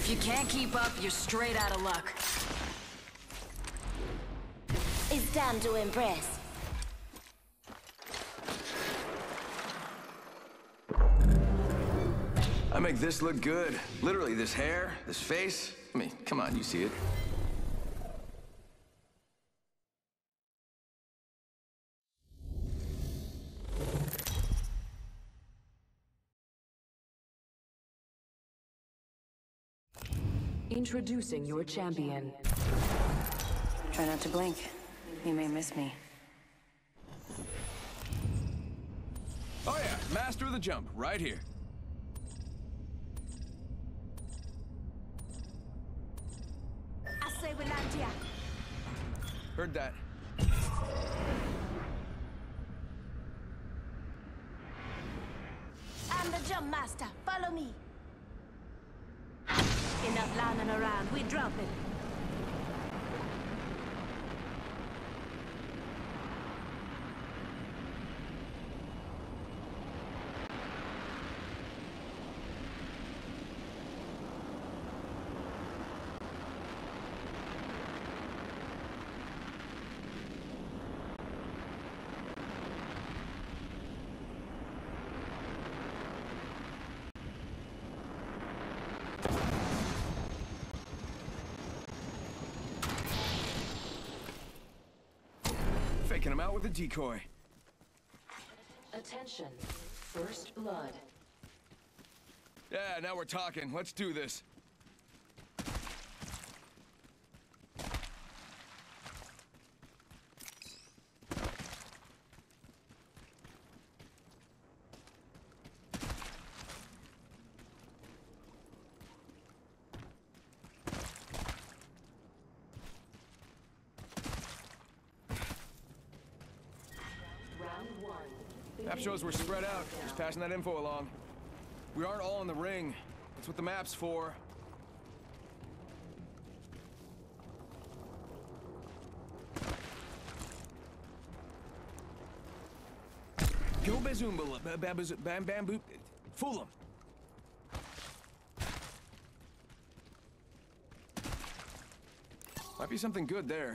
If you can't keep up, you're straight out of luck. It's time to impress. I make this look good. Literally, this hair, this face. I mean, come on, you see it. Introducing your champion. Try not to blink. You may miss me. Oh yeah, master of the jump, right here. Heard that. I'm the jump master. Follow me. Enough lying around. We drop it. Faking him out with a decoy. Attention. First blood. Yeah, now we're talking. Let's do this. Map shows we're spread out. Just passing that info along. We aren't all in the ring. That's what the map's for. Go Bazoomba, bamboo. Fool him. Might be something good there.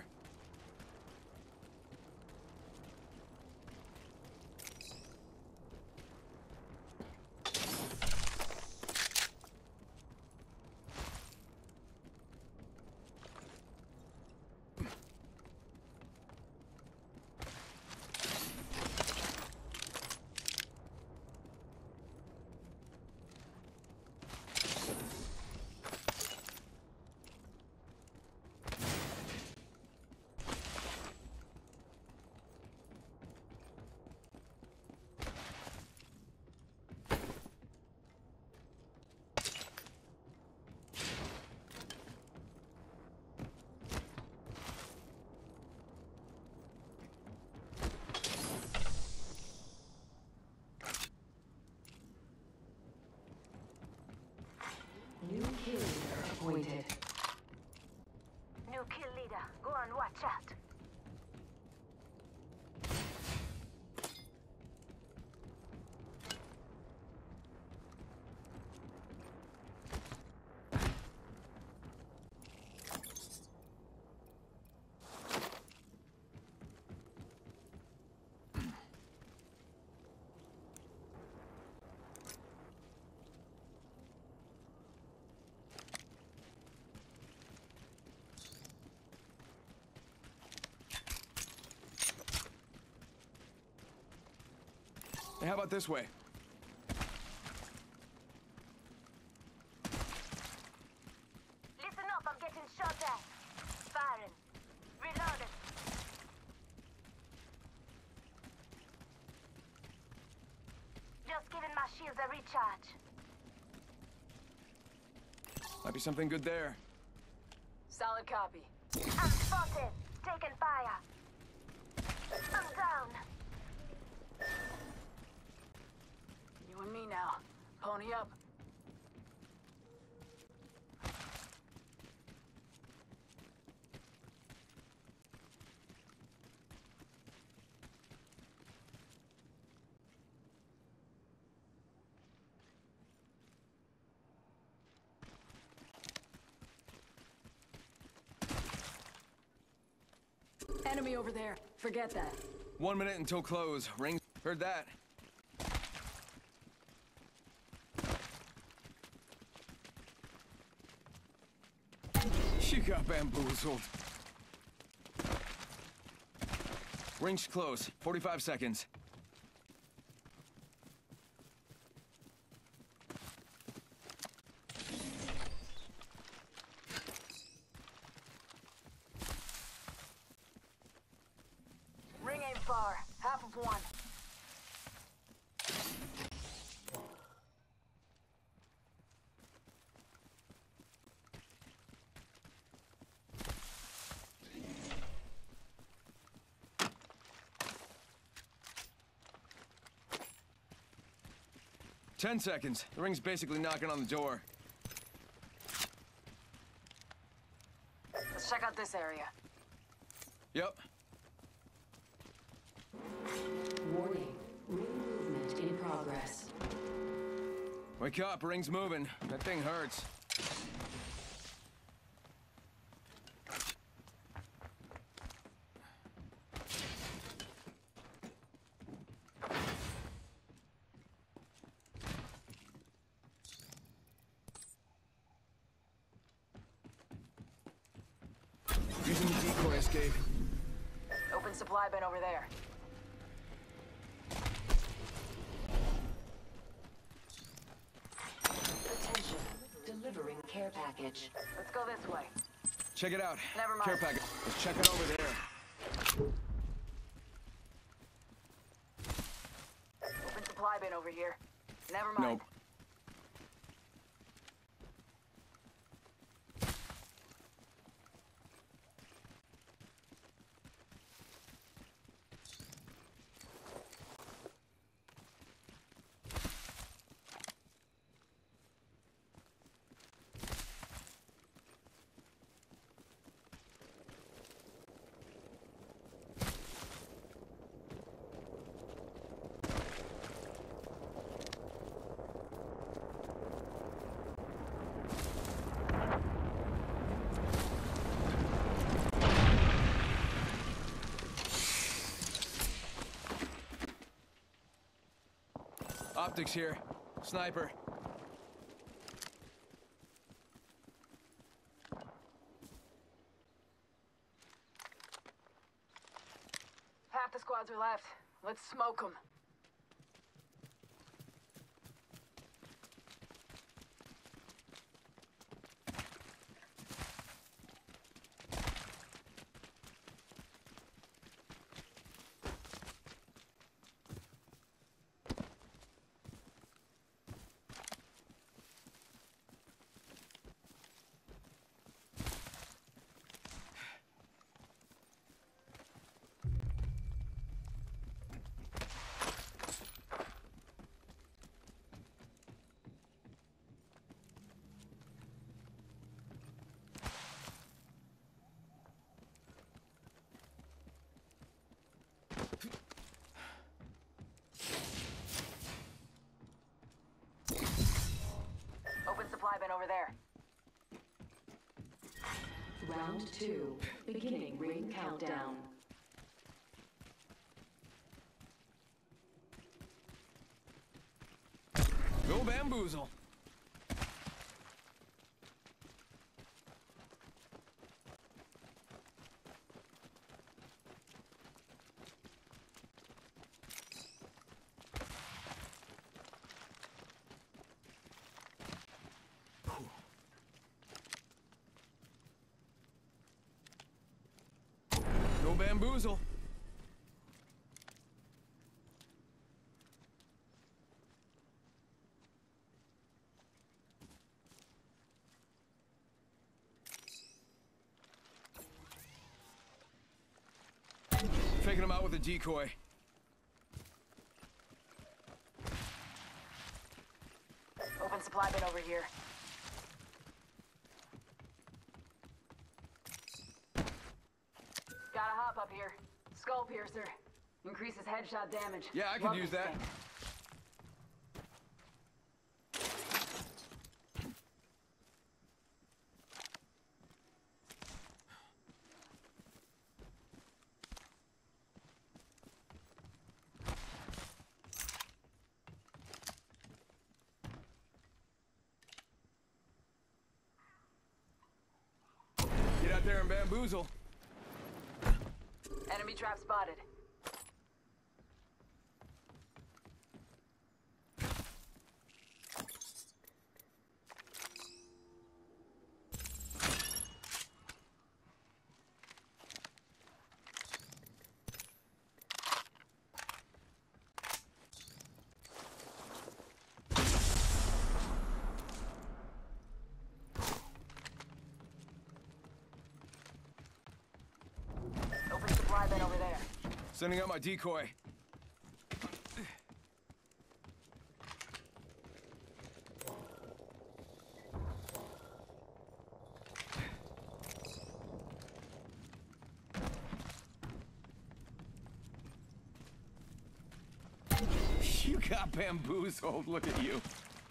New kill leader appointed. New kill leader. Go on, watch out. Hey, how about this way? Listen up, I'm getting shot at. Firing. Reloading. Just giving my shields a recharge. Might be something good there. Solid copy. I'm spotted. Taking fire. I'm down. You and me now. Pony up. Enemy over there. Forget that. 1 minute until close. Ring. Heard that. She got bamboozled. Ring's close. 45 seconds. Ring ain't far. Half of one. Ten seconds. The ring's basically knocking on the door. Let's check out this area. Yep. Warning. Ring movement in progress. Wake up, ring's moving. That thing hurts. Using the decoy escape. Open supply bin over there. Attention. Delivering care package. Let's go this way. Check it out. Never mind. Care package. Let's check it over there. Open supply bin over here. Never mind. Nope. Optics here. Sniper. Half the squads are left. Let's smoke them. Open supply bin over there. Round 2. Beginning ring countdown. Go bamboozle. Go bamboozle. Faking him out with a decoy. Open supply bin over here. Got a hop up here. Skull piercer. Increases headshot damage. Yeah, I could Love use this that. thing. bamboozle. Enemy trap spotted. Open supply bin over there. Sending out my decoy. You got bamboozled, look at you.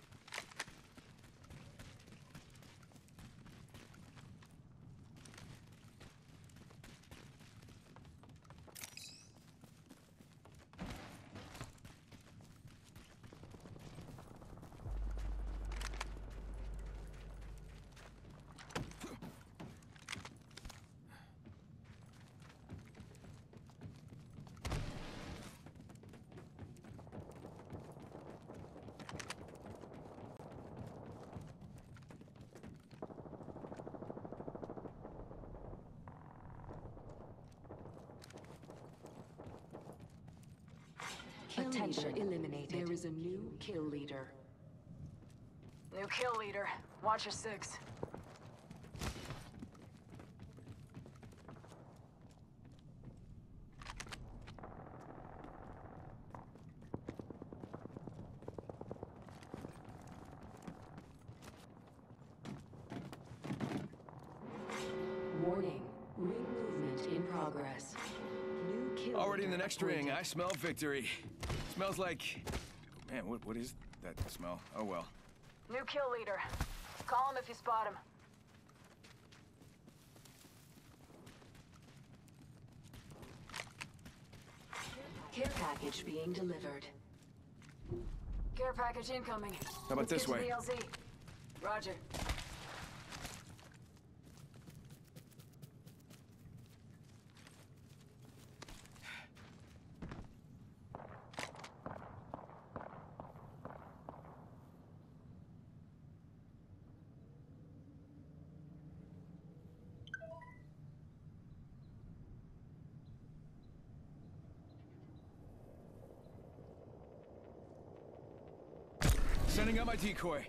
Attention, eliminated. There is a new kill leader. New kill leader. Watcher 6. Warning. Ring movement in progress. New kill Already in the leader next ring, appointed. I smell victory. Smells like... Man, what is that smell? Oh well. New kill leader. Call him if you spot him. Care package being delivered. Care package incoming. How about Let's this get way? to the LZ. Roger. Sending out my decoy.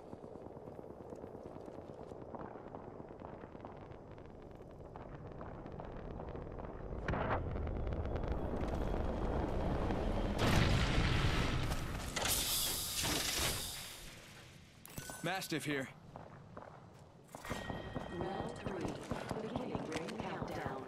Mastiff here. Round 3. Beginning ring countdown.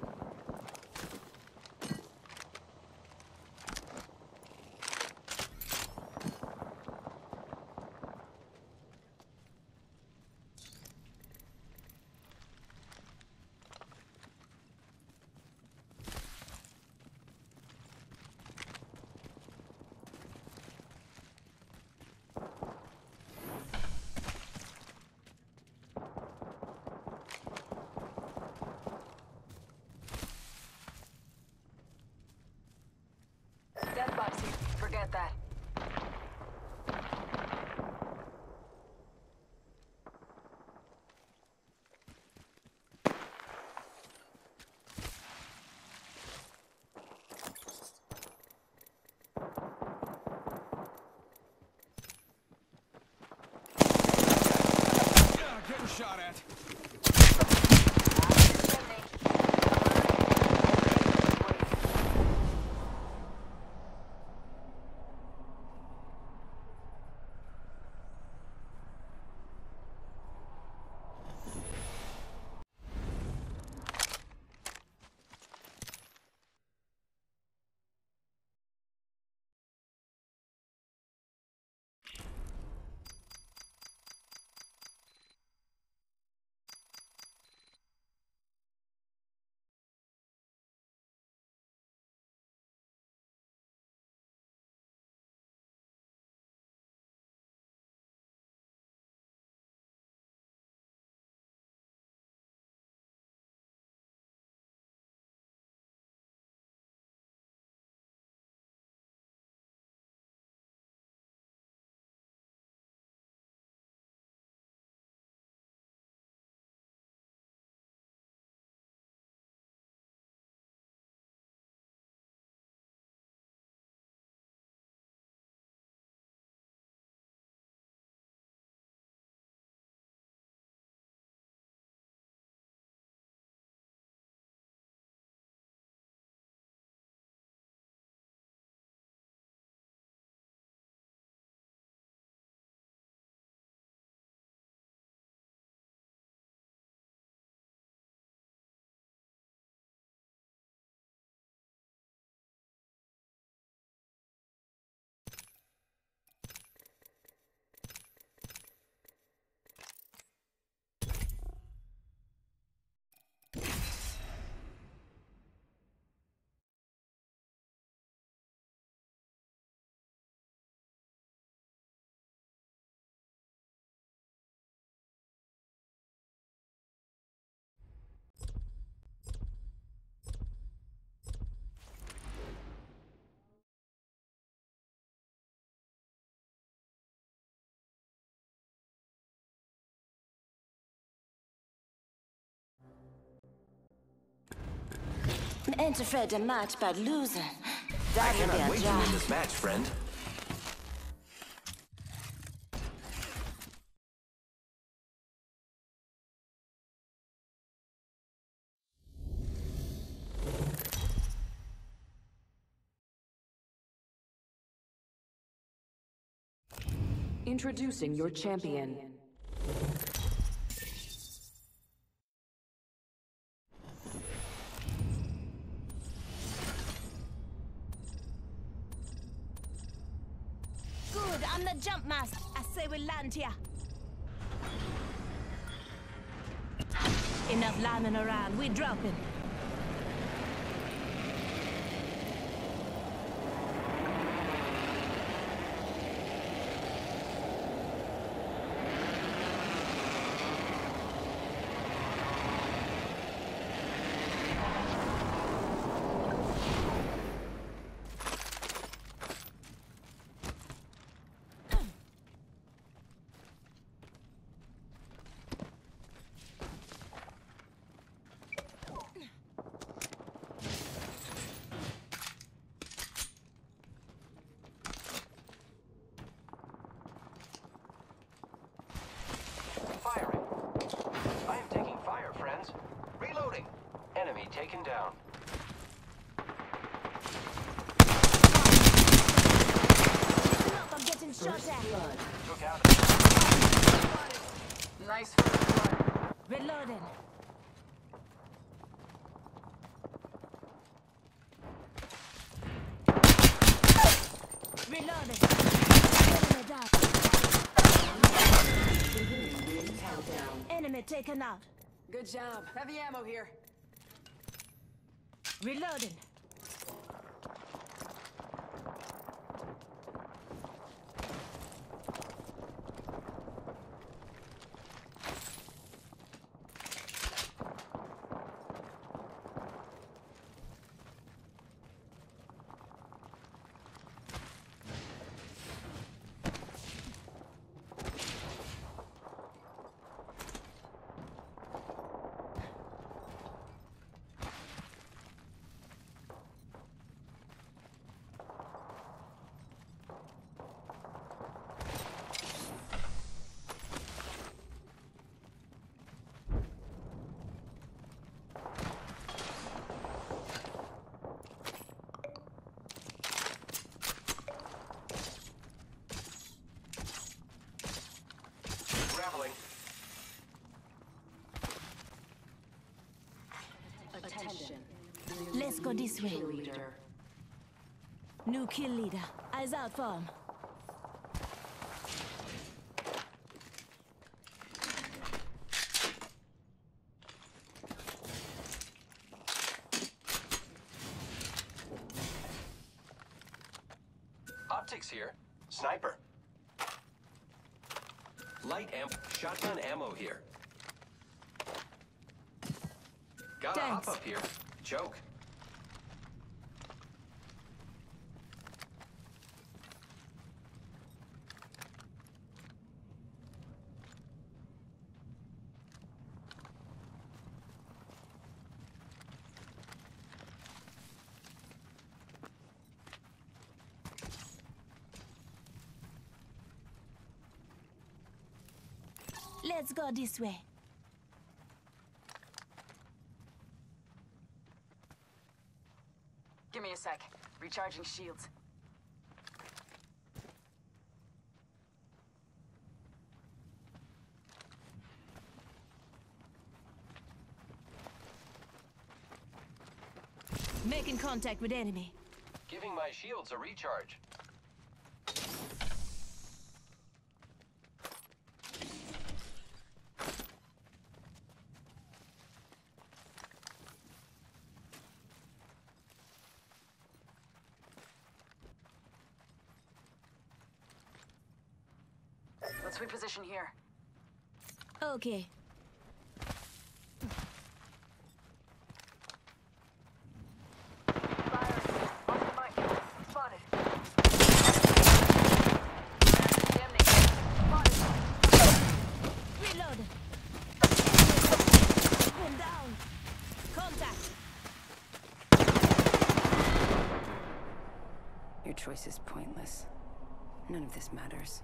Death box here. Forget that. Getting shot at. Ain't afraid to match but losing. I That'll be cannot a wait to job. win this match, friend. Introducing your champion. Good, I'm the jump master. I say we land here. Enough landing around. We dropping. Firing. I am taking fire, friends. Reloading. Enemy taken down. Look, I'm getting shot at. Took out. Nice first blood. Reloading. Reloading. Enemy down. Countdown. Enemy taken out. Good job. Heavy ammo here. Reloading. Traveling. Attention. Let's go this way. Leader. New kill leader. Eyes out for him. Optics here. Sniper. Light amp. Shotgun ammo here. Gotta hop Thanks. up here. Choke. Let's go this way. Give me a sec. Recharging shields. Making contact with enemy. Giving my shields a recharge. Let's reposition here. Okay. Fire. On the mic. Spotted. Reload. One down. Contact. Your choice is pointless. None of this matters.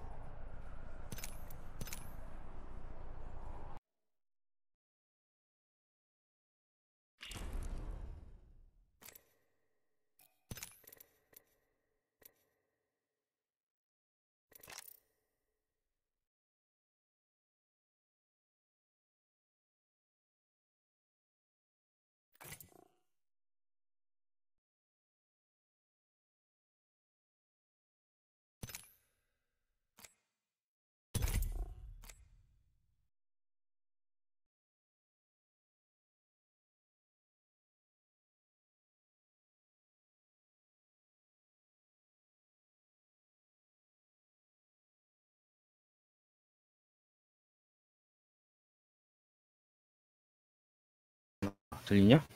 들리냐?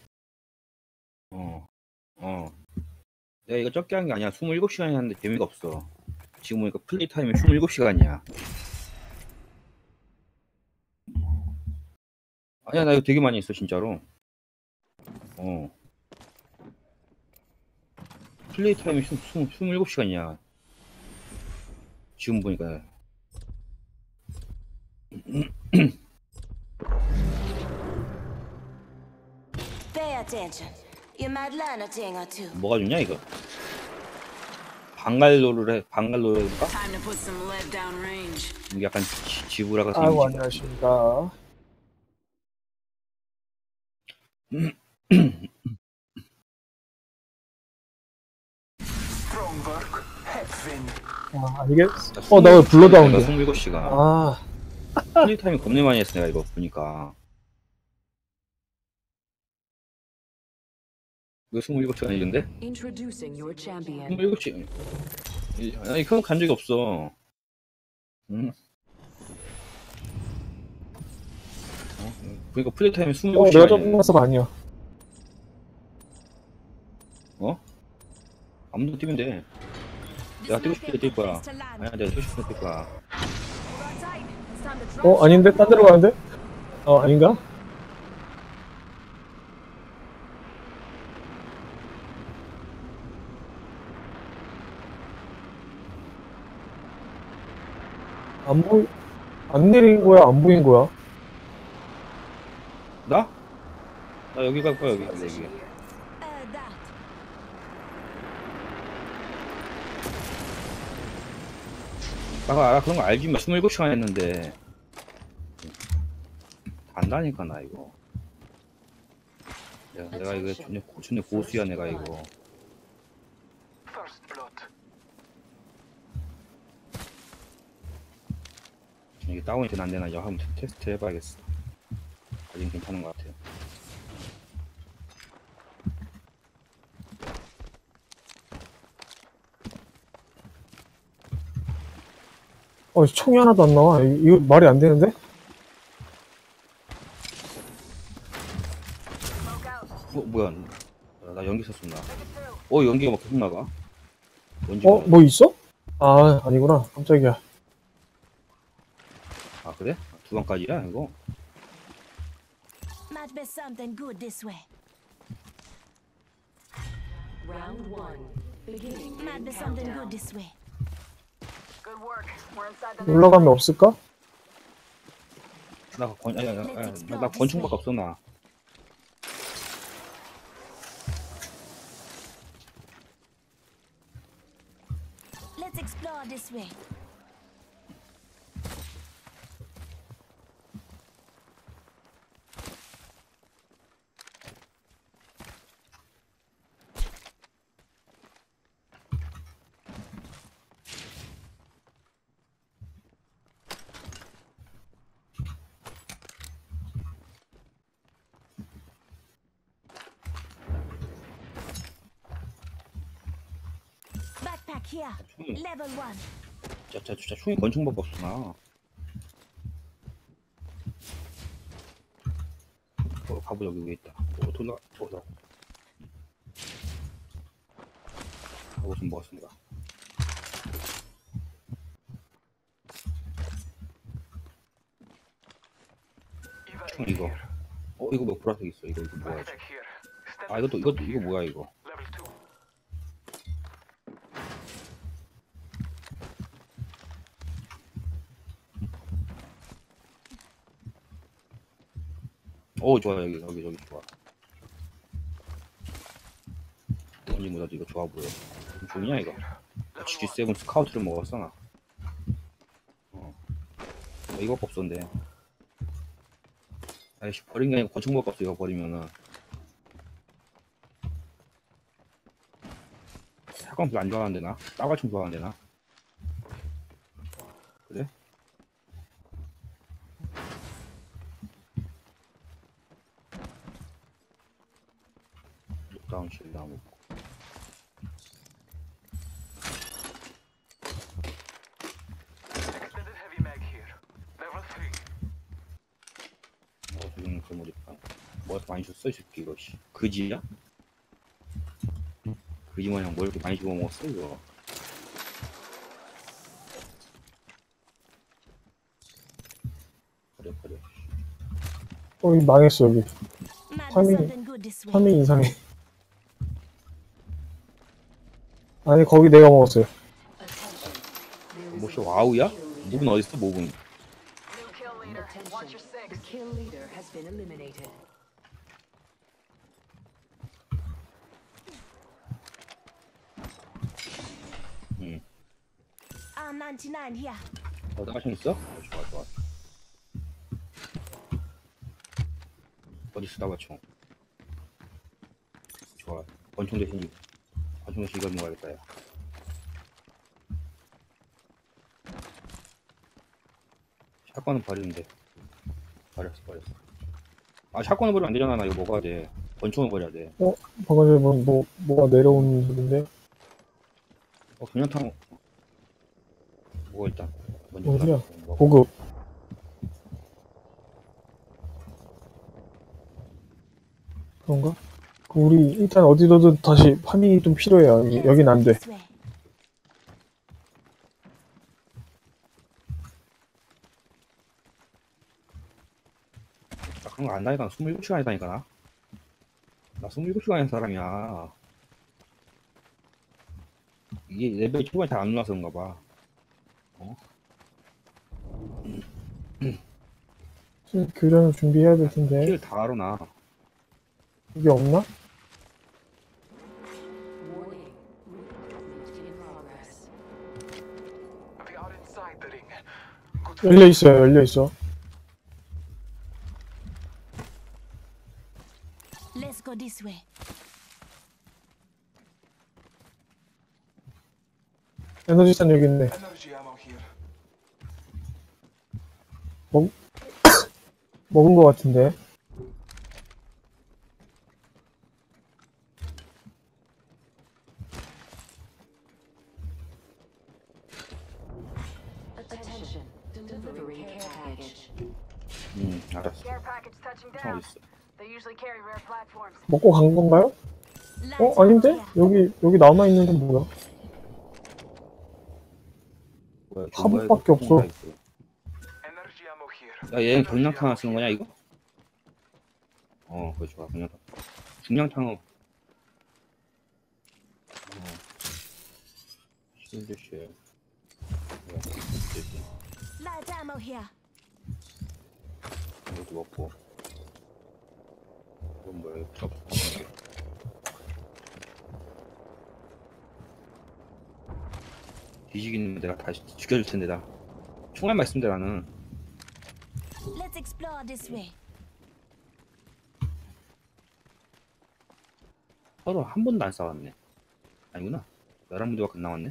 내가 이거 적게 한 게 아니야. 27시간이 했는데 재미가 없어. 지금 보니까 플레이 타임이 27시간이야. 아니야, 나 이거 되게 많이 했어, 진짜로. 플레이 타임이 27시간이야. 지금 보니까. Pay attention. You might learn a thing or two. 뭐가 좋냐, 이거? 방갈로를까? Time to put some lead down range. 이게 약간 지브라 같은 아이고, 이미지가. 안녕하십니까. 이게, 나 왜 블러드아웃이야? 27시간. 아, 플레이 타임이 겁내 많이 했어, 내가 이거 보니까. 이거 27시간이던데? Introducing your champion. 27시간. 아니, 그건 간 적이 없어. 그러니까 플레이 타임이 내가 27시간이야. 좀 나서 반이야. 아무도 뛰면 돼. 내가 뛰고 싶을 때 뛸 거야. 아니야, 내가 뛰고 싶을 때 뛸 거야. 아닌데? 딴 데로 가는데? 아닌가? 안 내린 거야? 안 보인 거야? 나? 나 여기 갈 거야, 여기. That. 나 알아, 그런 거 알지, 27시간 했는데. 안다니까, 나 이거. 내가 이거 존나 고수야, 내가 이거. First blood. 이게 다운이 되나 안 되나 이거 한번 테스트 해봐야겠어. 아직 괜찮은 것 같아요. 총이 하나도 안 나와. 이거 말이 안 되는데? 뭐야? 나 연기 썼었나? 연기가 막 계속 나가. 뭐 있어? 아니구나. 깜짝이야. 아, 그래? 두 방까지야 이거? Might be something good this way. Round 1. Beginning. Might be something good this way. Good work. We're inside the 올라가면 없을까? 나 권총밖에 없어 나. Let's explore this way. Backpack here. Level 1. 진짜 총이 권총밖에 없어 나. 가보 여기 위에 있다. 돌아. 가보 좀 먹었습니다. 총 이거. 이거 뭐 보라색 있어. 이거 뭐야? Backpack here. 이거 뭐야 이거? Level 2. 오 좋아 여기 좋아. 언제보다도 이거 좋아 보여. 중이야 이거. G7 스카우트를 먹었어 나. 이거 없었는데. 아이씨 버린 게 아니고 권총밖에 없어 이거 버리면은. 사건 별로 안 좋아하는데 나? 따발총 좋아하는데 나? 그래? 다운 실드 안 먹고. Extended heavy mag here. Level 3. 저기는 그물이다. 뭐 많이 줬어 이 새끼 이거 씨. 그지야? 그지 마냥 뭐 이렇게 많이 주워 먹었어 이거. 버려. 여기 망했어 여기. Might be Timing. something good this way. 파밍 이상해. 아니 거기 내가 먹었어요. 뭐시 와우야? 몹은 어딨어 몹은? New kill leader. Watch your The six. kill leader has been eliminated. R99 here. 따가총 있어? 좋아. 어딨어 따가총? 좋아. 권총 대신 이걸 먹어야겠다 야. 샷건은 버리는데. 버렸어. 아 샷건은 버리면 안 되잖아. 나 이거 먹어야 돼. 권총을 버려야 돼. 방금 전에 뭐가 내려오는 소리인데. 그냥탕 먹어 일단. 먼저 어디야? 먹어. 고급. 그런가? 우리 일단 어디로든 다시 파밍이 좀 필요해요. 여긴 안 돼. This way. 나 그런 거 안다니까. 나 27시간이다니까 나. 나 27시간인 사람이야. 이게 레벨 초반에 잘 안 올라서 그런가 봐. 지금 교전을 준비해야 될 텐데. 킬 다 알아 나. 이게 없나? Warning. Movement in progress. We are inside the ring. 열려 있어. Let's go this way. 에너지산 여기 있네. Energy ammo here. 먹은 거 같은데. Attention. Delivering care package. 알았어. Care package touching 총 down. 어딨어? They usually carry rare platforms. 먹고 간 건가요? Lights 아닌데? out here. 여기 남아 있는 건 뭐야? 뭐야, 화분밖에 없어. Energy ammo here. 야, 얘는 경량탄 하나 쓰는 거냐, 이거? 그거 좋아, 경량탄. 중량탄은, 실드쉘. Light ammo here. 이것도 먹고. 이건 뭐야, 이거 뒤지기는 내가 다시 죽여줄 텐데, 나. 총알만 있으면 돼, 나는. Let's explore this way. 서로 한 번도 안 싸웠네. 아니구나. 11분밖에 안 나왔네.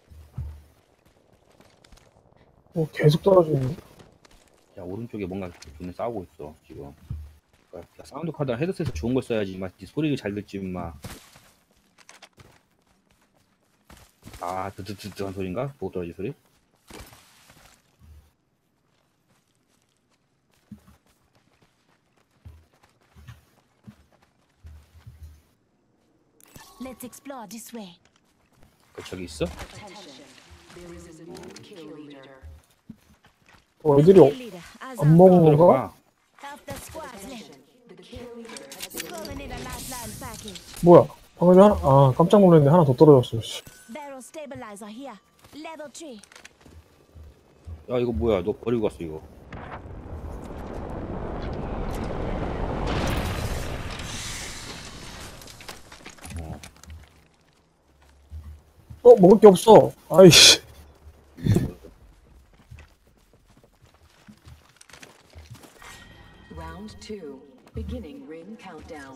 계속 떨어지네. 야, 오른쪽에 뭔가 존나 싸우고 있어, 지금. 그러니까 야, 사운드 카드랑 헤드셋을 좋은 걸 써야지, 막 소리를 잘 듣지, 막. 아, 드드드드 한 소린가? 보고 떨어지 소리? Let's explore this way. 저기 있어? Attention. There is a new kill leader. 애들이 Kill leader, eyes 안 up. 먹은 건가? 들어가. Half the squad's left. Attention. The kill leader has been Calling in a lifeline package. 뭐야? 방금 전에 깜짝 놀랐는데 하나 더 떨어졌어. 씨. Barrel stabilizer here. Level 3. 야, 이거 뭐야? 너 버리고 갔어, 이거. 먹을 게 없어. 아이씨. Round 2. Beginning ring countdown.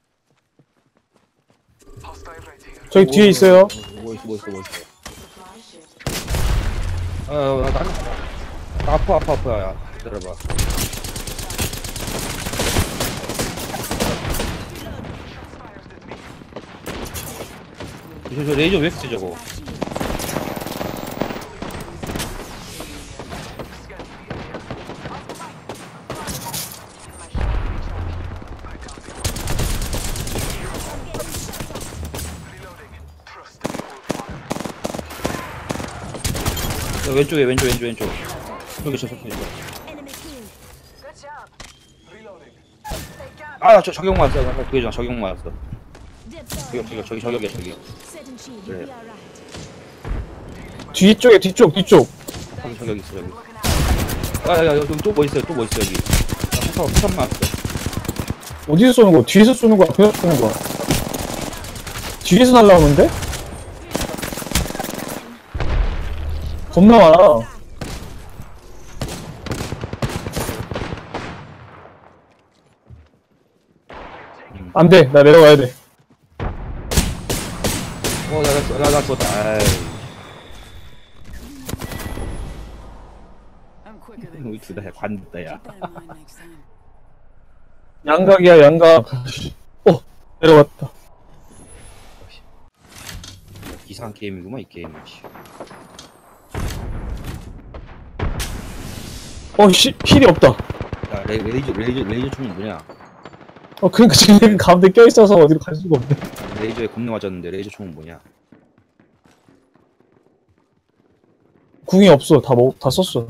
저기 뒤에 있어요. 뭐 있어. Supply ship. 나 아파. 야, 기다려봐. 저 레이저 왜 쓰지 저거? 야, 왼쪽. 저기 저. Enemy kill. Good job. 아, 저 저격 맞았어. 그게 전 저격 맞았어. Deploy. 저격이야. Setting shield. You'll be alright. 뒤쪽. 저격 있어 여기. 야, 여기 또 뭐 있어요? 여기. 폭탄 맞았어. 어디서 쏘는 거야? 뒤에서 쏘는 거야? 앞에서 쏘는 거야? 뒤에서 날라오는데? 겁나 많아. 안 돼. 나 내려가야 돼. 나 죽었다. 아이. I'm quicker than 우리 둘다 관뒀다 야. Keep that in mind next time. 양각이야, 양각. 내려갔다. 이상한 게임이구만 이 게임은. 힐이 없다. 야, 레이저 총이 뭐냐? 그러니까 지금 가운데 껴있어서 어디로 갈 수가 없네. 레이저에 겁나 맞았는데 레이저 총은 뭐냐? 궁이 없어. 다 썼어.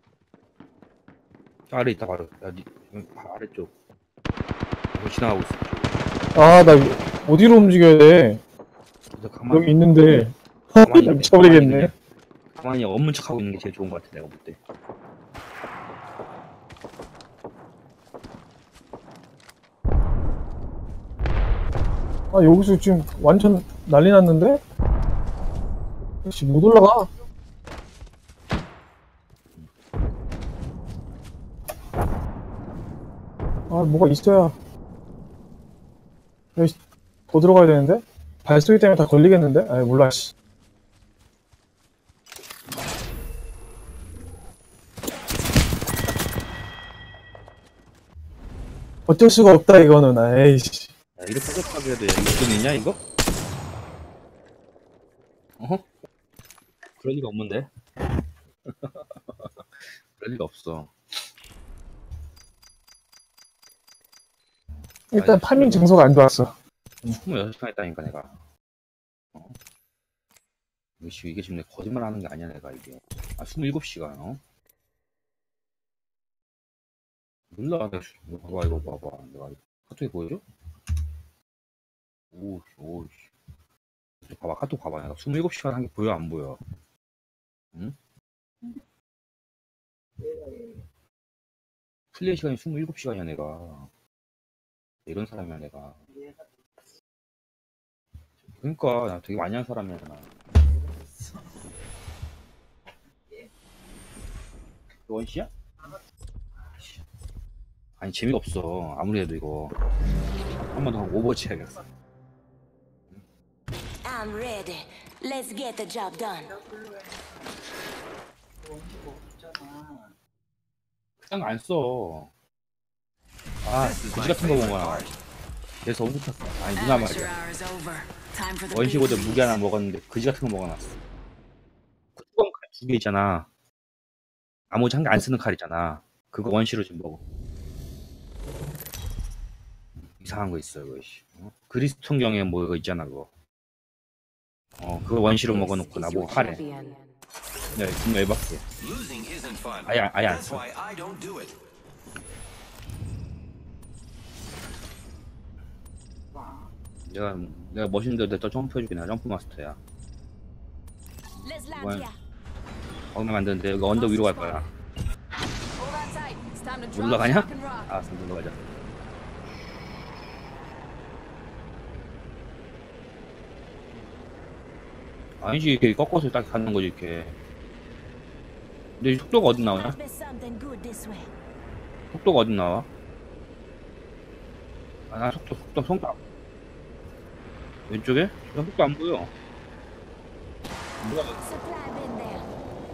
아래 있다 바로. 야, 아래쪽. 지나가고 있어. 나 어디로 움직여야 돼? 여기 있는데. 미쳐버리겠네. 가만히 없는 척하고 있는 게 제일 좋은 것 같아 내가 볼 때. 여기서 지금 완전 난리 났는데? 역시 못 올라가. 뭐가 있어야. 여기 더 들어가야 되는데? 발소리 때문에 다 걸리겠는데? 몰라, 씨. 어쩔 수가 없다, 이거는. 에이씨. 야, 이렇게 빠졌다고 해도 이건 있냐 이거? 그럴 리가 없는데. 그럴 리가 없어. 일단 파밍 증서가 안 좋았어. 26시간 했다니까 내가. 이게 지금 내가 거짓말 하는 게 아니야 내가 이게. 27시간 몰라 내가 봐봐 이거 봐봐 내가 카톡에 보여줘? 오씨 봐봐 카톡 봐봐 내가 27시간 한 게 보여 안 보여? 응? 플레이 시간이 27시간이야 내가. 이런 사람이야 내가. 그러니까 나 되게 많이 한 사람이야 나. 원시야? 아니 재미가 없어 아무리 해도 이거. 한 번 더 하고 오버워치 해야겠어. I'm ready. Let's get the job done. 그냥 안 써. 거지 같은 거 먹어야. 그래서 못 탔어. 아니 누나 Amateur 말이야. hour is over. Time for the 원시보다 big 무게 하나 먹었는데 거지 같은 거 먹어놨어. 뚜껑 칼 2개 있잖아. 나머지 한 개 안 쓰는 칼 있잖아. 그거 원시로 지금 먹어. 이상한 거 있어 이거. 그리스 통경에 뭐 이거 있잖아 그거. 그거 원시로 먹어놓고 나보고 하래. 네, 분명 에바스. Losing isn't fun. 아예 안 That's 써. why I don't do it. 내가 멋있는데 내가 점프해줄게. 내가 점프 마스터야. Let's land Well. here. 엉망 만드는데 여기 언덕 위로 갈 거야. Hold on tight. It's time to drop, 올라가냐? shock and rock. 알았어, 올라가자. 아니지, 이렇게 꺾어서 딱 가는 거지, 이렇게. 근데 이 속도가 어디 나오냐? Must be something good this way. 속도가 어디 나와? 아, 나 속도. 왼쪽에? 나 속도 안 보여. 뭐야? Supply bin there.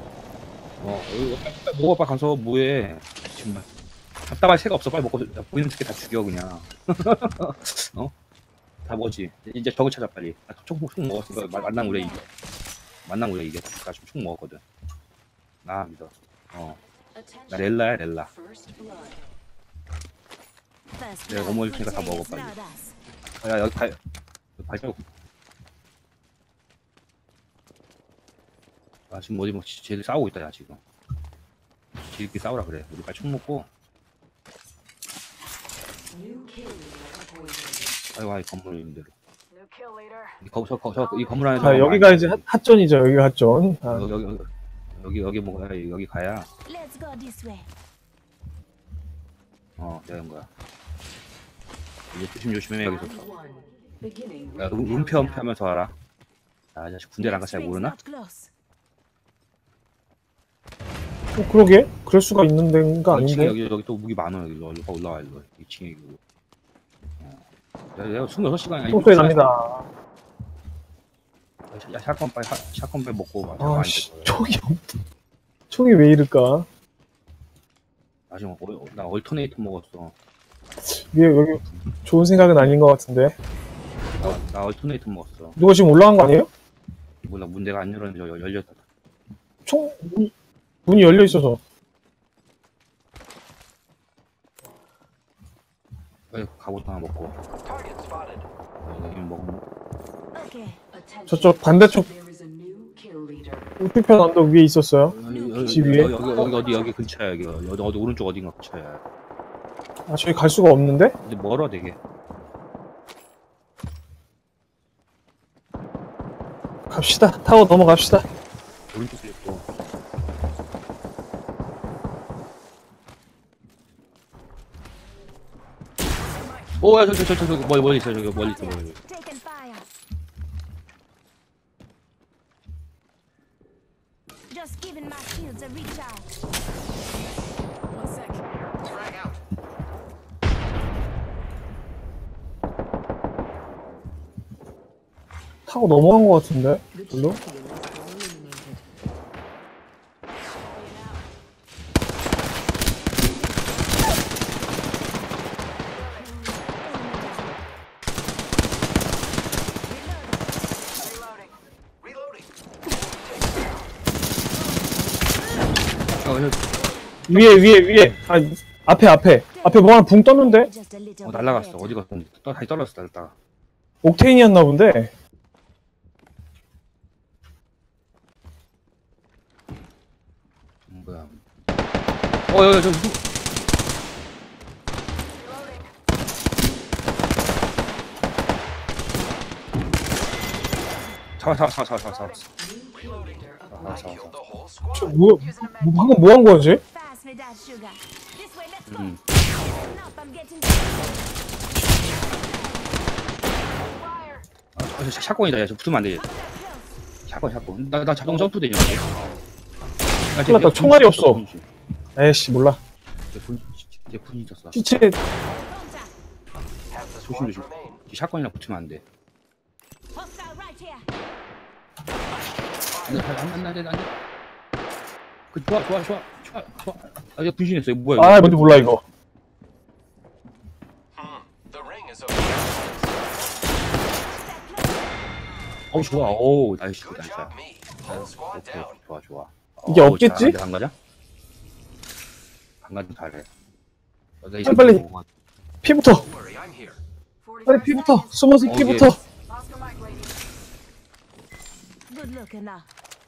여기 먹어, 빨리 가서 뭐해. 정말. 답답할 새가 없어, 빨리 먹고, 보이는 새끼 다 죽여, 그냥. 다 뭐지? 이제 저거 찾아, 빨리. 나 총 먹었으니까 만남 우리 이겨. 나 지금 총 먹었거든. 나 믿어. 나 렐라야, 렐라. First blood. First 내가 blood. 어머니 테니까 다 Which 먹어, way is 빨리. not us? 야, 여기 발자국. 아, 지금 어디 뭐, 쟤들 싸우고 있다, 야, 지금. 지들끼리 싸우라 그래. 우리 빨리 총 먹고. New kill leader appointed. 아이고, 건물 있는 대로. New kill leader. 이 건물 안에서. 아, 여기가 이제 핫존이죠. 여기가 핫존. 아, 여기 뭐, 여기 가야. Let's go this way. 내가 한 거야. 이제 조심해, 여기서. Round one. Beginning. 야, 은폐 하면서 와라. 아, 자식 군대를 안 가서 잘 Next 모르나? ring's not close. 그러게. 그럴 수가 있는 데가 2층에 아닌데. 여기 또 무기 많아, 여기. 올라와, 일로. 2층에 이거. 내가 26시간. 총소리 납니다. 야, 샷건 빨리 먹고. 아, 씨. 총이 왜 이럴까? 나 얼터네이터 먹었어. 여기 좋은 생각은 아닌 것 같은데. 나 얼터네이터 먹었어. 누가 지금 올라간 거 아니에요? 몰라, 문 내가 안 열었는데 열렸다. 문이 열려 있어서. 빨리 갑옷 하나 먹고. Target spotted. 여기 먹고. Okay. Attention. 저쪽 반대쪽 There is a new kill leader. 우측편 언덕 위에 있었어요. 집 위에? 여기 근처야, 여기 어디 오른쪽 어딘가 근처야. 아, 저기 갈 수가 없는데? 근데 멀어 되게. 갑시다. 타고 넘어갑시다. 오른쪽에 있고. 야, 저기 멀리 있어, 저기 멀리 있어. Taking fire. Just giving my shields a reach out. One sec. Frag out. 타고 넘어간 것 같은데? The 별로? champion has been eliminated. Reloading. Reloading. 위에. 아, 앞에 뭐 하나 붕 떴는데? Just a little bit 날라갔어. better. 어디 갔어? 다시 떨어졌어, 날다가. 옥테인이었나 본데? 뭐야? 야, 저 잡았어. New kill leader appointed. Killed the whole squad. 저 방금 뭐 한 거지? Fast with that sugar. This way, let's go. 음. Listen up, I'm getting Fire. 샷건이다. 야, 저 붙으면 안 돼. 샷건. 나 자동 점프 되냐? 큰일 났다. 총알이 없어. 에이씨, 몰라. 이제 군이 있었어. 시체, contact. Half the squad 조심. remain. 샷건이랑 붙으면 안 돼. Hostile right here. 안 돼. 그 좋아. 아, 이제 분신했어. 이거 뭐야? 아, 뭔지 몰라, 이거. The ring is open. 좋아. 나이스. Good job, me. Whole squad 오케이, down. 좋아. 이게 없겠지? 안 가자? 안 가도 잘해. 빨리. 피부터. Don't worry, I'm here. 45 빨리 피부터. 숨어서 피부터. Oscar Mike, lady. Good looking now.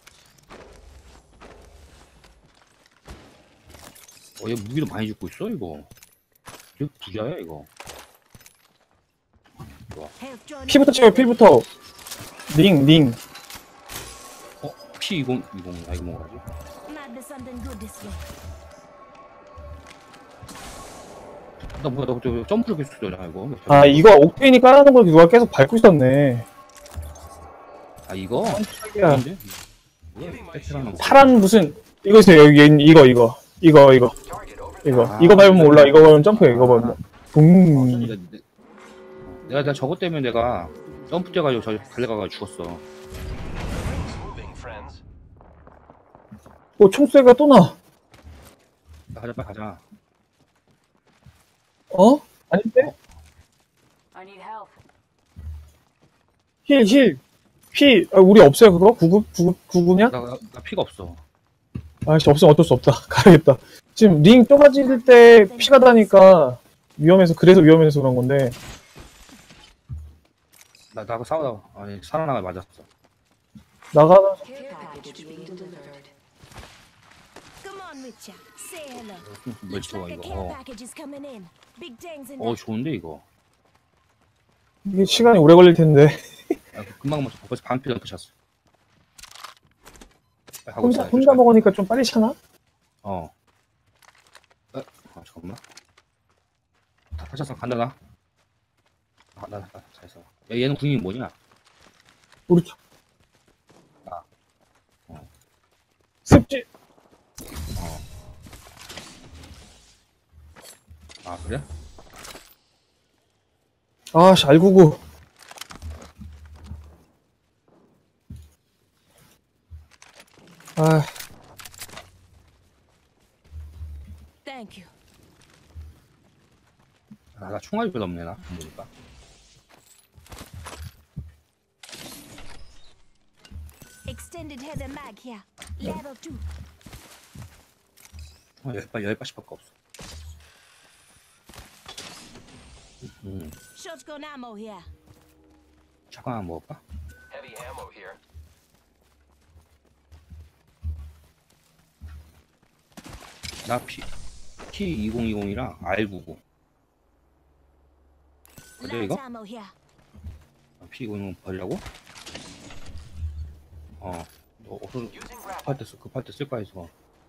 얘 무기도 많이 줍고 있어, 이거. 이거 부자야, 이거. Health drone. 피부터 찍어요, 피부터. 링. P20, 나 이거 먹어야지. Might be something good this way. 나 뭐야, 나 점프를 계속 쓰잖아, 이거. 아, 이거 옥테인이 깔아놓은 걸 누가 계속 밟고 있었네. 아 이거? 야, 아닌데? 뭐야? 베테랑 파란 무슨 이거 있어요. 여기 이거 이거 밟으면 올라. 이거 밟으면 점프해. 이거 밟으면 붕. 내가 저것 때문에 내가 점프 뛰어가지고 저 달려가가지고 죽었어. Moving, friends. 총쇠가 또 나. 가자 빨리 가자. 어? 아닌데? I need help. 힐. 우리 없어요 그거? 구급이냐? 나 피가 없어. 아씨 없으면 어쩔 수 없다. 가야겠다. 지금 링 좁아질 때 피가 다니까 그래서 위험해서 그런 건데. 나하고 싸우다가 아니 살아나가 맞았어. 나가는 Care package being delivered. Come on, Witcher. Say hello. 뭘 Looks 좋아 like a 이거. care package is coming in. Big things in 좋은데 이거. 이게 시간이 오래 걸릴 텐데. 금방 먹었어. 벌써 반피 넘게 찼어. 하고 있어, 혼자 먹으니까 좀 빨리 차나? 잠깐만. 다 찼어. 간다 나. 나 잘했어. 야 얘는 궁이 뭐냐? 우리 어. 습지. 아 그래? 아씨 R99. 아 Thank you. 나 총알이 별로 없네 나 보니까. Extended heather mag here. Level 2. 총알 10발씩밖에 없어. Shotgun ammo here. 잠깐 한번 먹을까? Heavy ammo here. 나 P2020이랑 R99. 그래 Light 이거? ammo here. P2020 버리라고? 너 어서 Using grapple. 급할 때 쓸 거야 해서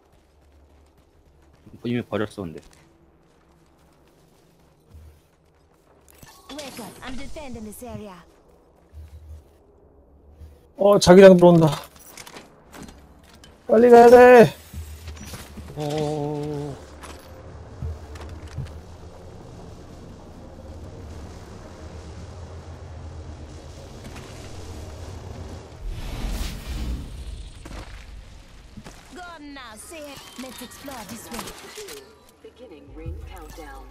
이미 버렸어 근데. Wake up. I'm defending this area. 자기장 들어온다. 빨리 가야 돼. Go on now. Say it. Let's explore this way. Beginning ring countdown.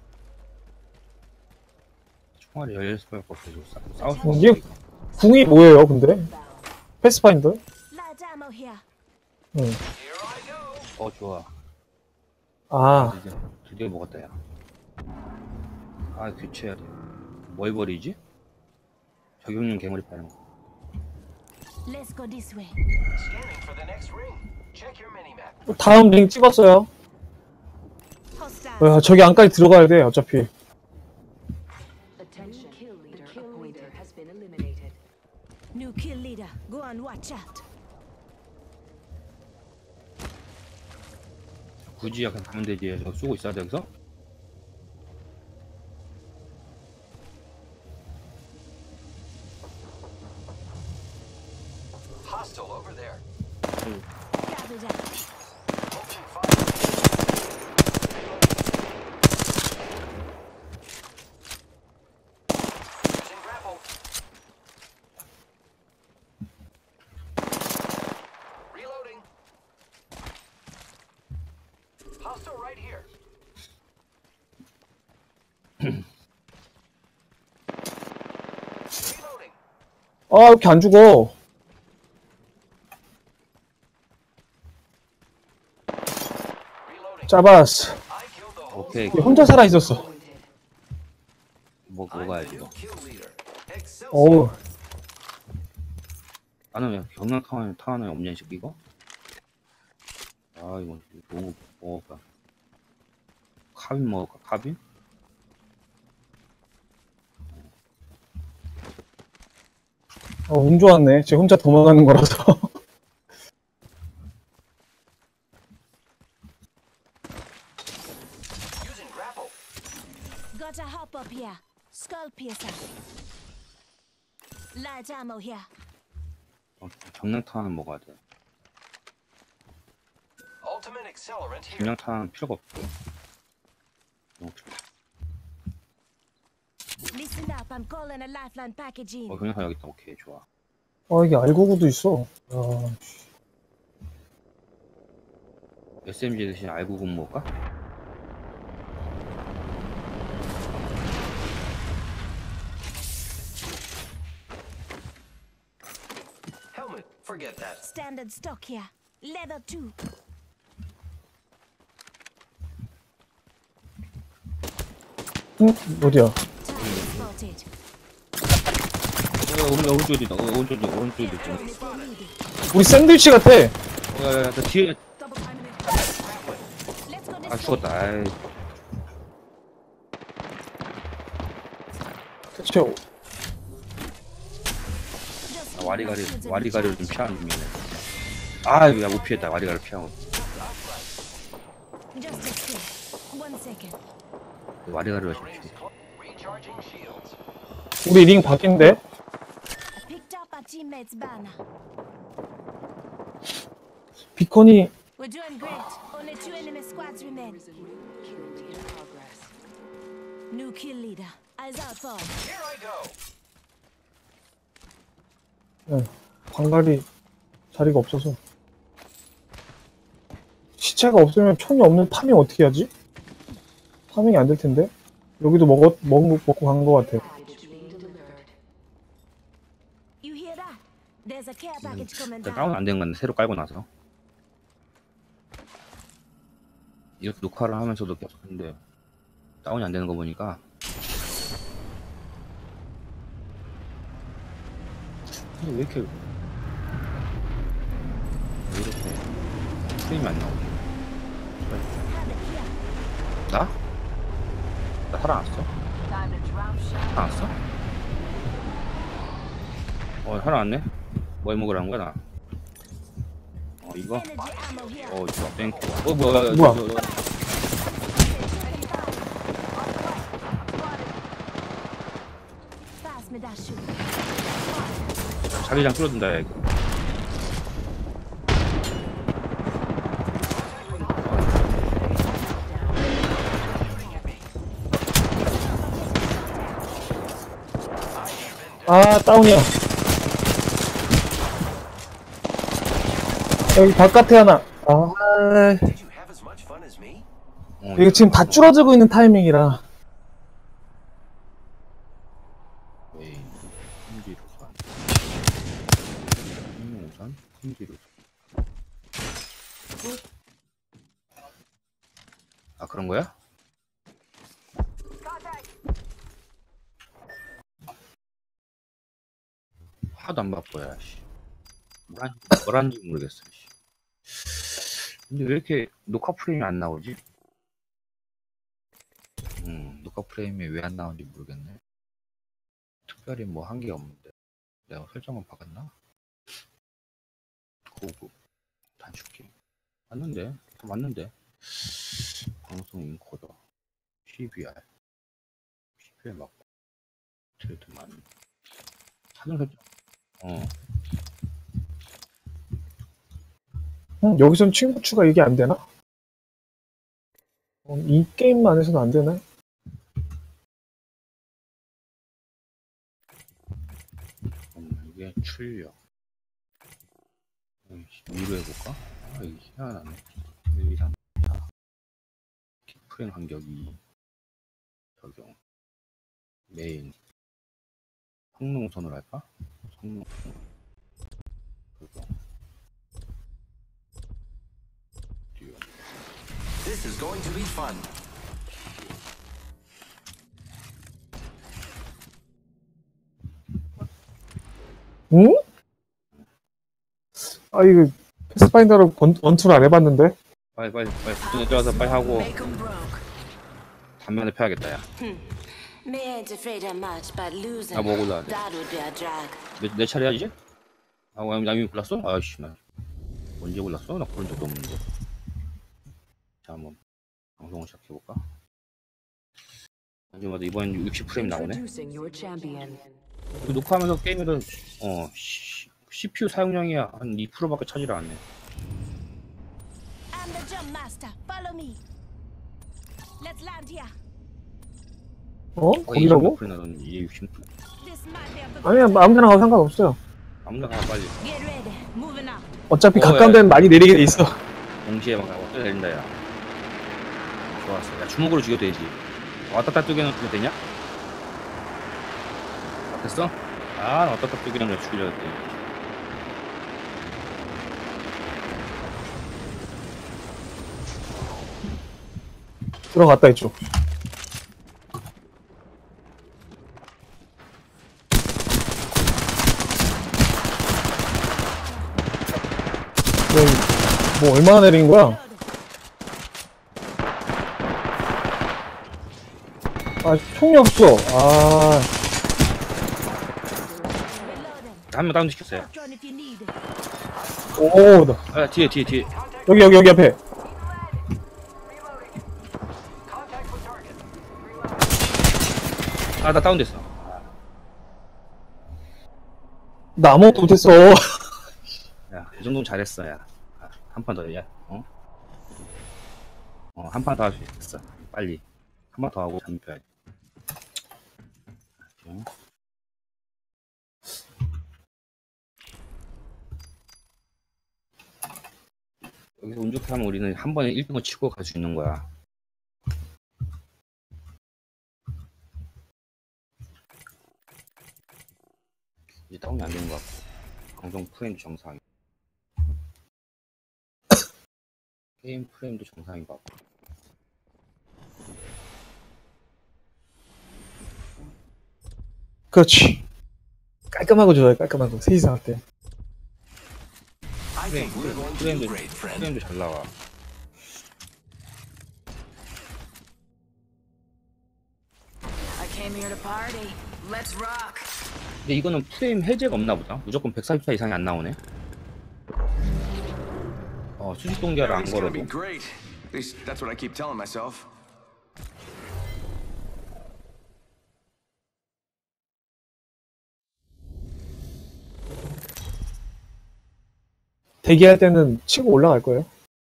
총알이 16발밖에 없어. 싸울 수 이게 없어. 궁이 뭐예요 근데? 패스파인더? Light ammo here. 응. Here I go. 좋아. 아 드디어 먹었다 야. 교체해야 돼. 뭘 버리지? 적용용 개머리 파는 거. Let's go this way. Scanning for the next ring. Check your minimap. 다음 링 찍었어요. Hostile. 저기 안까지 들어가야 돼 어차피. Attention. Kill leader has been eliminated. New kill leader. Go on, watch out. 굳이 약간 가면 되지. 저 쏘고 있어야 돼 여기서? Hostile over there. Gather down. Open fire. Using grapple. Reloading. Hostile right here. Reloading. 왜 이렇게 안 죽어? Reloading. 짜바스. I killed the whole 오케이. 혼자 살아 있었어. 먹어야지 이거. kill leader. Excelsior. 어우. 나는 왜 경량 타원이 없냐 이 새끼 이거? 이거 너무 먹을까? 카빈 먹을까? 카빈? 운 좋았네. 쟤 혼자 도망가는 거라서. Using grapple. Gotta hop up here. Skull piercer. Light ammo here. 경량탄은 먹어야 돼. Ultimate accelerant here. 경량탄은 필요가 없어. Listen up, I'm calling a lifeline package in. 경량탄 여기 있다. 오케이, 좋아. 아, 이게 R99도 있어. 아, SMG 대신 R99 먹을까? Helmet, forget that. Standard stock here. Leather 2. 어디야? Target spotted. 오른쪽이다. 오른쪽이다. Drone if they need it. 우리 샌드위치 같아. 야야야, 나 뒤에 Double timing it. Let's go 아 this way. 죽었다. 아이, 대체 Just 나 와리가리 shields and 와리가리를 좀 recharge. 피하는 중이네. 아, 야, 못 피했다. 와리가리 피하고. Just a sec. 1 second. 와리가리를 좀 Rings close. Recharging shields. 우리 링 바뀐데? I picked up our teammate's banner. 비컨이 We're doing great. Only 2 enemy squads remain. Prison kill in progress. New kill leader. Eyes out for. Here I go. 방갈이 자리가 없어서 시체가 없으면 총이 없는 파밍 어떻게 하지? 파밍이 안 될 텐데 여기도 먹고 간 거 같아. Package being delivered. You hear that? There's a care package coming 다운 down. 안 된 건데 새로 깔고 나서 이렇게 녹화를 하면서도 계속 했는데 다운이 안 되는 거 보니까 근데 왜 이렇게 프레임이 안 나오지? Have it here. 나? 나 살아났어? Time to drop shot. 살아났어? 살아났네? 뭐 먹으라는 거야 나? 이거? Energy ammo here. 좋아 땡큐 뭐야 뭐야? Pass me that shoe. 자기장 뚫어준다 야 이거 아 다운이야. 여기 바깥에 하나. 아 Did you have as much fun as me? 이거 지금 다 줄어들고 있는 타이밍이라. 흰지로 우산 흰지로 아 그런 거야? 하나도 안 바꿔야 씨. 뭐란지 모르겠어 씨. 근데 왜 이렇게 녹화 프레임이 안 나오지? 녹화 프레임이 왜 안 나오는지 모르겠네. 특별히 뭐 한 게 없는데 내가 설정을 바꿨나? 고급 단축키 맞는데? 다 맞는데? 방송 인코더 PBR 맞고 트레드만 사전 설정 여기선 친구 추가 이게 안 되나? 이 게임만 해서는 안 되나? 이게 출력 위로 해볼까? 이게 희한하네 1, 2, 3, 4 프레임 간격이 적용 메인 성능선으로 할까? 성능선 적용 듀오 This is going to be fun. 응? 아 이거 패스파인더로 원투를 안 해봤는데. 빨리 들어가서 빨리 하고 Make 'em broke. 단면에 펴야겠다 야 Me ain't afraid of much, but losing, 나 뭐 골라야 돼? that would be a drag. 내 차례야 이제? 나 이미 골랐어? 아이씨 나 언제 골랐어? 나 그런 적도 없는데 자 한번 방송을 시작해볼까? 마지막에 이번엔 60프레임 나오네 Introducing your champion. 녹화하면서 게임에도 CPU 사용량이 한 2%밖에 차지를 않네. I'm the jump master. Follow me. Let's land here. 거기라고? 나는 이게 60. This might be a good 아니야, 뭐 아무 데나 가도 상관없어요. 아무나 가 빨리. Get ready. Moving out. 어차피 야. 가까운 데는 많이 내리게 돼 있어. 동시에 막 가고 내린다 야. 좋았어. 야 주먹으로 죽여도 되지. 왔다 갔다 뛰기는 죽여도 되냐? 됐어? 아 왔다 갔다 뛰기는 왜 죽이려고 했대. 들어갔다 이쪽. 뭐 얼마나 내린 거야? 아 총이 없어. 아 한 명 다운 시켰어요. Run if you need. 오, 아 뒤에. 여기 앞에. Contact with target. 아 나 다운됐어. 나 아무것도 못했어. 야, 이 정도면 잘했어, 야. 한 판 더, 야, 한 판 더 할 수 있어. 빨리. 한 판 더 하고 잠겨야지. 여기서 운 좋게 하면 우리는 한 번에 1등을 치고 갈 수 있는 거야. 이제 다운이 안 되는 것 같고. 방송 프레임도 정상. 게임 프레임도 정상인 것 같고. 그렇지. 깔끔하고 좋아요. 깔끔하고 세이상 때. 프레임도 잘 나와. I came here to party. Let's rock. 근데 이거는 프레임 해제가 없나 보다. 무조건 144 이상이 안 나오네. 수직 동결을 안 Everything's gonna 걸어도. be great. At least that's what I keep telling myself. 대기할 때는 치고 올라갈 거예요.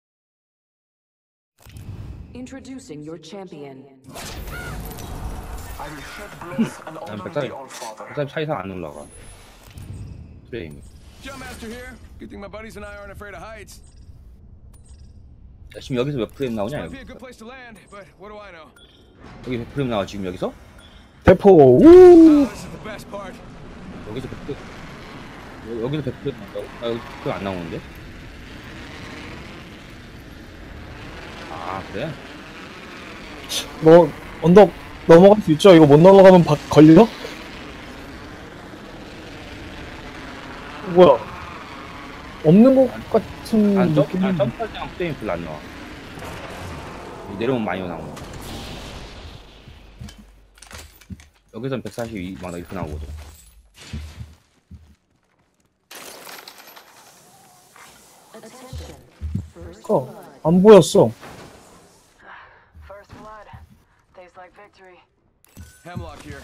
Introducing your champion. I will shed blood and honor the All-Father. 144 이상 안 올라가. 프레임이. Jumpmaster here. Good thing my buddies and I aren't afraid of heights. 야, 지금 여기서 몇 프레임 나오냐? Might be a good place to land, but what do I know? 여기 100 프레임 나와 지금 여기서? 대포. 우. Oh, this is the best part. 여기서 100 프레임. 여기서 100 프레임 나와. 여기 100 프레임 안 나오는데? 아 그래? 뭐 언덕 넘어갈 수 있죠? 이거 못 넘어가면 걸려? 뭐야? 없는 것 같은 느낌. 점프할 때랑 프레임 별로 안 나와. 내려오면 많이 나오네. 여기선 142 막 이렇게 나오거든. 안 보였어. First blood. Tastes like victory. Hemlock here.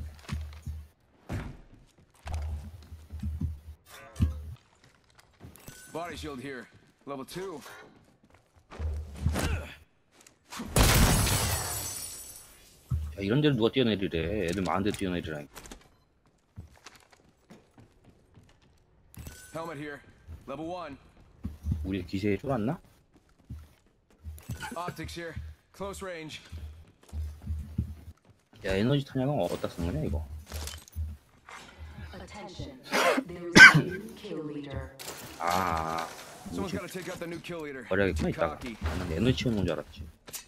Body shield here. Level 2. 야, 이런 데를 누가 뛰어내리래. 애들 많은데 뛰어내리라니까. Helmet here. Level 1. 우리 기세에 쫄았나? Optics here. Close range. 야, 에너지 탄약은 어디다 쓰는 거냐, 이거? Attention. There is a new kill leader. 아, Someone's got to take out the new kill leader. 버려야겠구나, 이따가. Cocky. 나는 에너지 치워놓은 줄 알았지.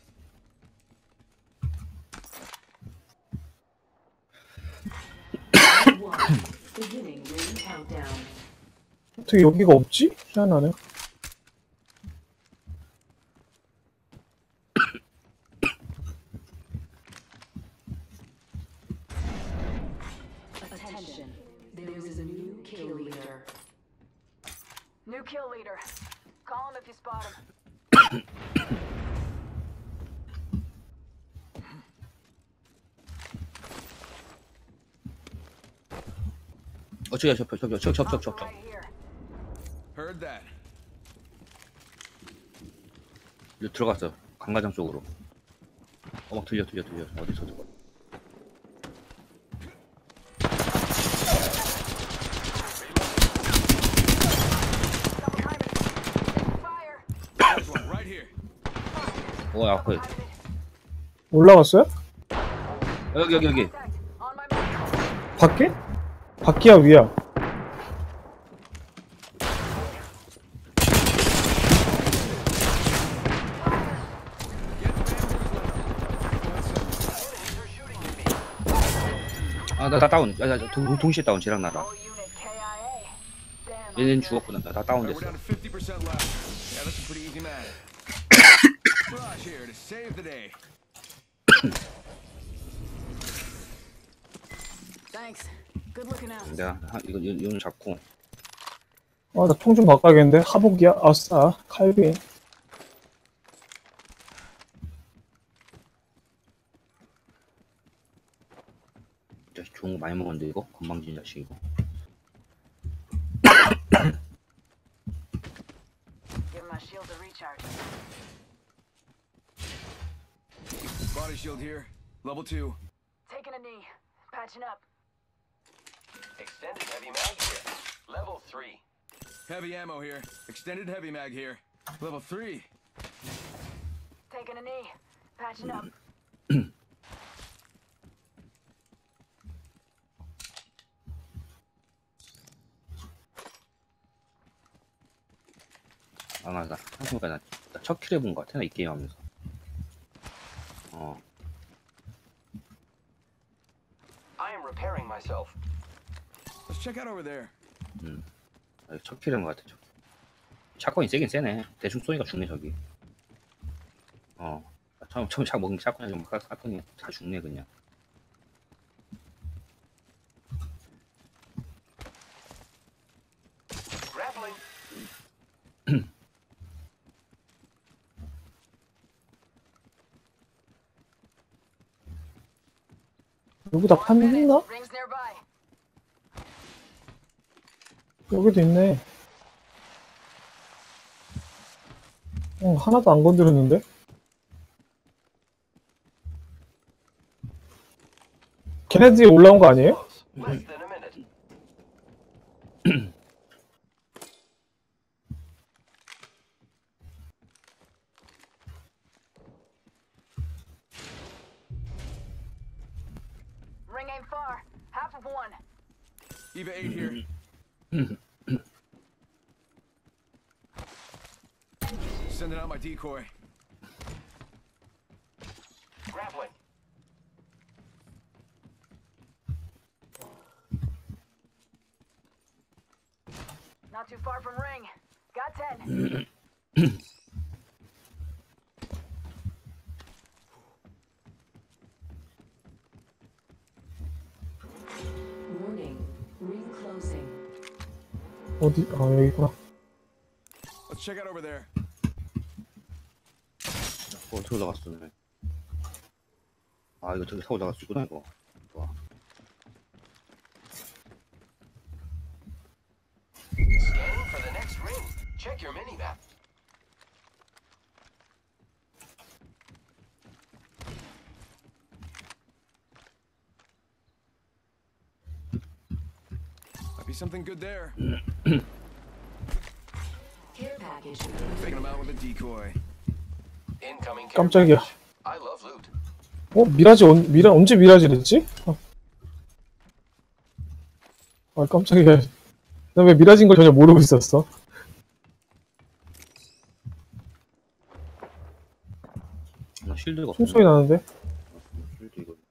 One. Beginning ring countdown. 어떻게 여기가 없지? 희한하네. Attention. There is a new kill leader. New kill leader. Call him if you spot him. 저쪽이야, 저. Right here. Heard that. 이제 들어갔어. 강가장 쪽으로. 막 들려. 어디서 들어? Fire. There's one right here. 앞에. 올라갔어요? 여기. Contact. On my mark. 밖에? 밖이야 위야? 나 다운. 야, 동시에 다운. 쟤랑 나랑. Whole unit KIA. Damn. 얘는 죽었구나. 나 Alright, 다운됐어. we're down to 50% left. Yeah, that's a pretty easy match. Mirage here to save the day. Thanks. Good looking out. 내가 이거 잡고. 아 나 총 좀 바꿔야겠는데. 하복이야? 아싸 칼비. 자식 좋은 거 많이 먹었는데 이거 건방진 자식 이거. Give my shield a recharge. Body shield here. Level 2. Taking a knee. Patching up. Extended heavy mag here. Level 3. Heavy ammo here. Extended heavy mag here. Level 3. Taking a knee. Patching up. 나 한순간 나 첫 킬 해본 것 같아. 나 이 게임 하면서. I am repairing myself. Let's check out over there. 첫 킬 해본 것 같아. 샷건이 세긴 세네. 대충 쏘니까 죽네 저기. 처음 샷 먹은 샷건이 좀 샷건이 다 죽네 그냥. Grappling. 여기다 판이 있나? Rings nearby. 여기도 있네. 하나도 안 건드렸는데? 걔네들이 올라온 거 아니에요? Less than a minute. Ring ain't far. Half of one. Eva 8 here. Sending out my decoy. Grappling. Not too far from ring. Got 10. Warning. Ring closing. 어디? 여기구나. Let's check out over there. 어떻게 올라갔어? 이거 저기 타고 나갈 수 있구나 이거. 좋아. Scanning for the next ring. Check your mini-map. Might be something good there. Care package. Taking him out with a decoy. Incoming care 깜짝이야. package. I love loot. 미라지 언제 미라지 됐지? 깜짝이야. 나 왜 미라지인 걸 전혀 모르고 있었어? 나 쉴드가 없어. 총소리 나는데? 쉴드 이거.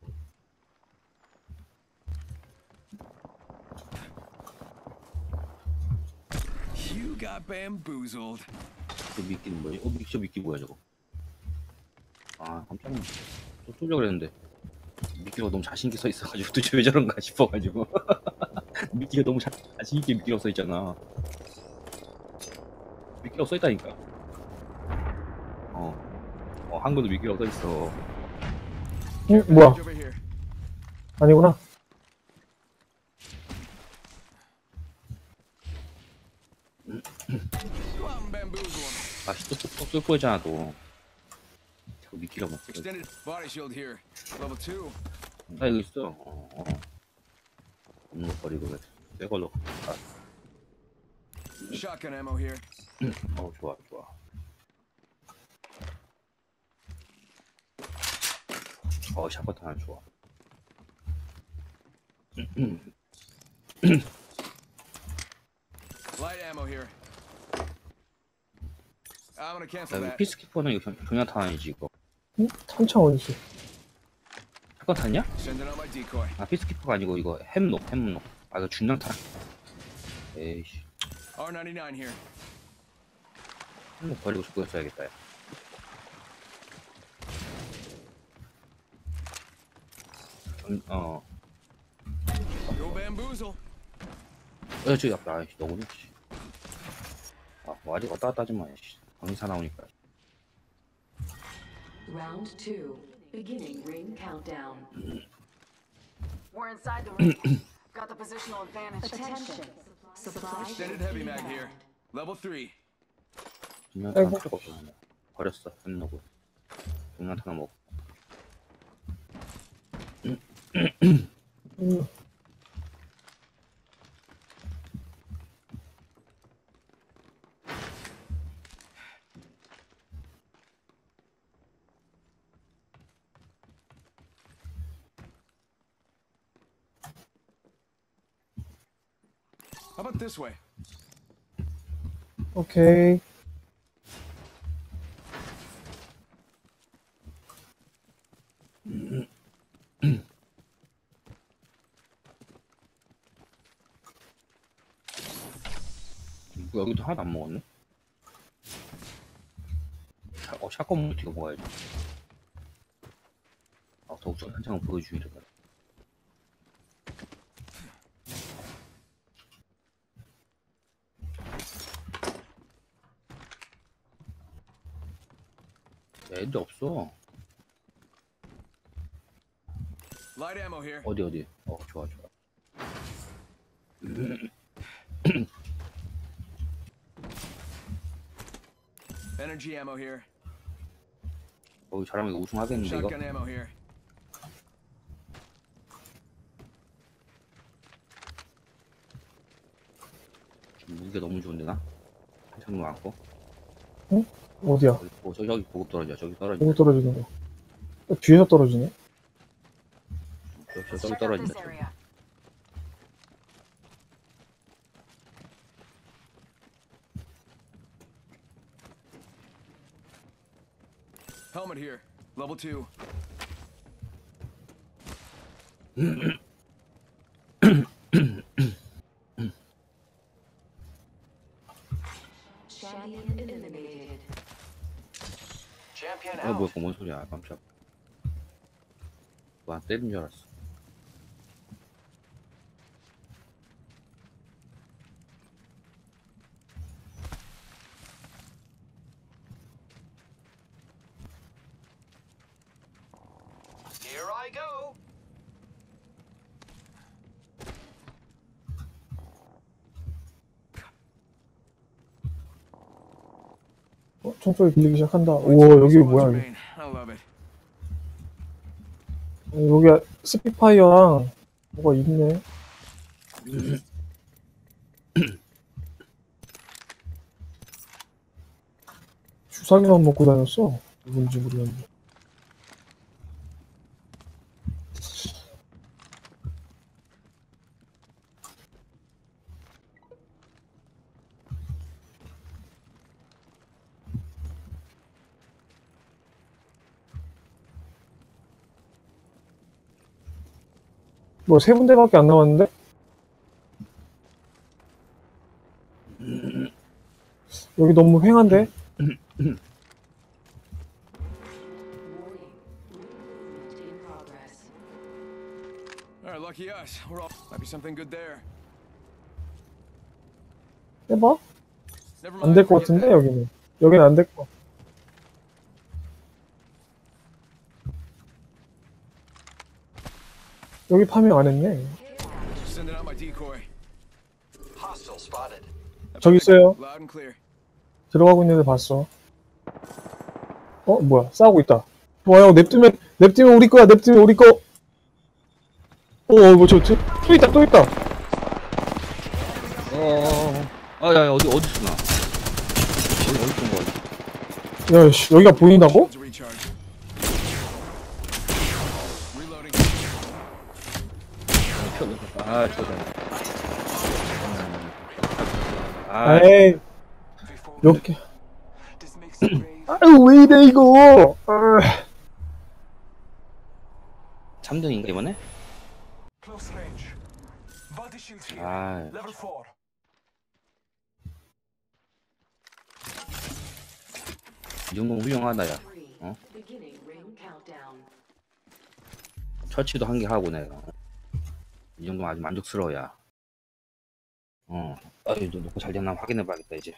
You got bamboozled. 저 미끼는 뭐지? 저 미끼 뭐야 저거? 깜짝 놀랐어. 또 쏘려고 그랬는데 미끼가 너무 자신있게 서 있어가지고 도대체 왜 저런가 싶어가지고. 미끼가 너무 자신있게 미끼가 서 있잖아. 미끼가 서 있다니까. 한국도 미끼가 서 있어. 뭐야? Over here. 아니구나. Come bamboozle him. 맛이 또 쏠 거잖아 또. 자꾸 미끼가 먹고. Extended body shield here. Level 2. 나 이거 있어. 없는 거 버리고 새 걸로. Shotgun ammo here. 좋아 좋아. 샷건 하나 좋아. Light ammo here. I'm gonna cancel 야, that. 피스키퍼는 이거 경량탄 아니지 이거. 응? 탄창 어딨어? 샷건 탔냐? Sending out my decoy. 아 피스키퍼가 아니고 이거 햄록. 아 이거 중량탄. 에이씨. R99 here. 햄록 버리고 그거 써야겠다. 야. Go bamboozle. 저기 앞에 아이씨 너구나. 뭐 아직 왔다 갔다 하지 마. 강의사 나오니까. Round 2. Beginning ring countdown. We're inside the ring. Got the positional advantage. Attention. Supply Extended heavy mag here. Level 3. 중량탄 아이고. 필요가 없어. 버렸어. 햄록을. 중량탄 먹고. How about this way? 오케이. 여기도 하나도 안 먹었네? 샷건 무티가 먹어야지. 더욱더 한창은 보여주기를 바래. 애들 없어. Light ammo here. 어디? 좋아. Energy ammo here. 잘하면 우승하겠는데 이거? Shotgun ammo here. 무기가 너무 좋은데 나? 한창도 많고. 어디야? 저기 보급 떨어져. 저기 떨어져. 보고 떨어지는 거. 뒤에서 떨어지네? Let's 저기 Check out this 떨어진다. area. Helmet here. Level 2. champion eliminated. Champion 뭐야 out. 그거 뭔 소리야 깜짝. 와 때린 줄 알았어. Here I go. 총소리 들리기 시작한다. 우와, 여기 뭐야, 여기. I love it. 여기 스피파이어랑 뭐가 있네. 주사기만 먹고 다녔어. 누군지 모르겠는데. 뭐 세 군데밖에 안 남았는데? 여기 너무 횡한데? Warning. Movement in progress. All right, lucky us. We're all. Might be something good there. 해봐? Never 안 mind. 될 것 forget 같은데, that. 여기는. 여기는 안 될 것 같아. 여기 파밍 안 했네. Sending out my decoy. Hostile spotted. 저기 있어요. Loud and clear. 들어가고 있는 애 봤어. 뭐야, 싸우고 있다. 야, 냅두면 우리 거야, 냅두면 우리 거. 또 있다, 또 있다. 야, 어디 있어, 나? 어디 있던 거야? 야, 씨, 여기가 보인다고? To recharge. Reloading. 에이, 여기. 아유, 왜 이래, 이거. 3등인가, 이번에? Close range. Body shield here. 아, Level 4. 이 정도면 훌륭하다, 야. 3. Beginning ring countdown. 처치도 한 개 하고, 내가. 이 정도면 아주 만족스러워, 야. 아유, 너 놓고 잘 됐나 확인해봐야겠다, 이제.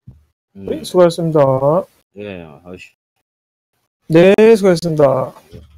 네, 수고하셨습니다. 예, 아이씨. 네, 수고하셨습니다.